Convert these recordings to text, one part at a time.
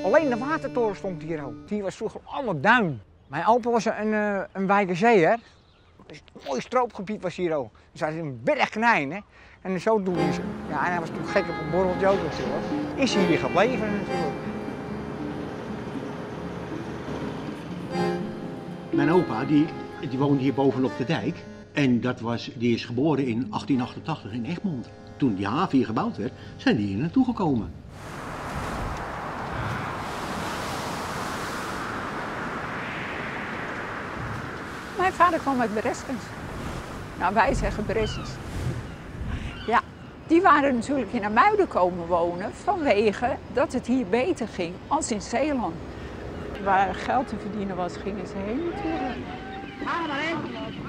Alleen de watertoren stond hier ook. Die was vroeger allemaal duin. Mijn opa was een wijkerzeeër. Dus een mooi stroopgebied was hier ook. Dus hij is een bergknijn, hè. En zo doen ze. Ja, en hij was toen gek op een borreltje ook natuurlijk. Is hij hier gebleven natuurlijk. Mijn opa die woonde hier bovenop de dijk. En die is geboren in 1888 in Egmond. Toen die haven hier gebouwd werd, zijn die hier naartoe gekomen. Mijn vader kwam uit Breskens. Nou, wij zeggen Breskens. Ja, die waren natuurlijk in Amuiden komen wonen vanwege dat het hier beter ging als in Zeeland. Waar geld te verdienen was, gingen ze heen natuurlijk. Ga maar heen.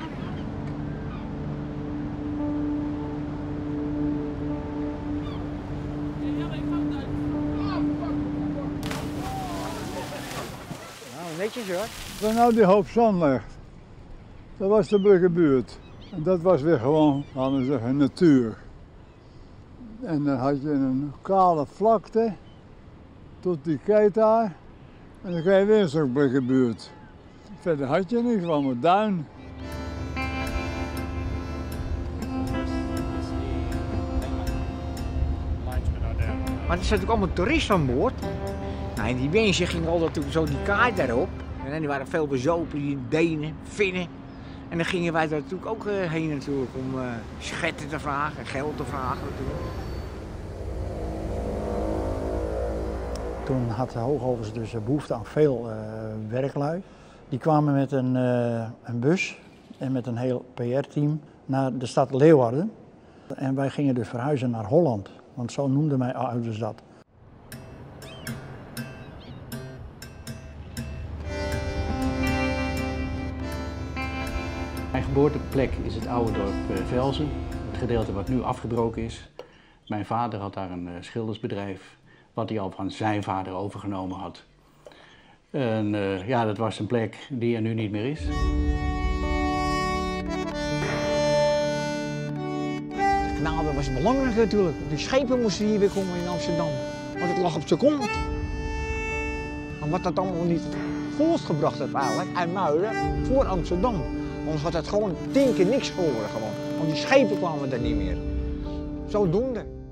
Nou, netjes hoor. Waar nou die hoop zand ligt, dat was de Bruggebuurt. En dat was weer gewoon, laten we zeggen, natuur. En dan had je een kale vlakte tot die kei daar. En dan krijg je weer een stuk Bruggebuurt. Verder had je niks, gewoon een duin. Maar er zaten ook allemaal toeristen aan boord. Nou, en die mensen gingen altijd natuurlijk zo die kaart daarop. En die waren veel bezopen, die Denen, Finnen. En dan gingen wij daar natuurlijk ook heen natuurlijk om schetten te vragen, geld te vragen natuurlijk. Toen had de Hoogovens dus behoefte aan veel werklui. Die kwamen met een bus en met een heel PR-team naar de stad Leeuwarden. En wij gingen dus verhuizen naar Holland, want zo noemden mijn ouders dat. Mijn geboorteplek is het oude dorp Velzen, het gedeelte wat nu afgebroken is. Mijn vader had daar een schildersbedrijf, wat hij al van zijn vader overgenomen had. En ja, dat was een plek die er nu niet meer is. Het kanaal was belangrijk natuurlijk. Die schepen moesten hier weer komen in Amsterdam. Want het lag op zijn kont. Maar wat dat allemaal niet voortgebracht heeft eigenlijk, uit Muiden voor Amsterdam. Anders had het gewoon 10 keer niks geworden gewoon. Want die schepen kwamen er niet meer. Zodoende.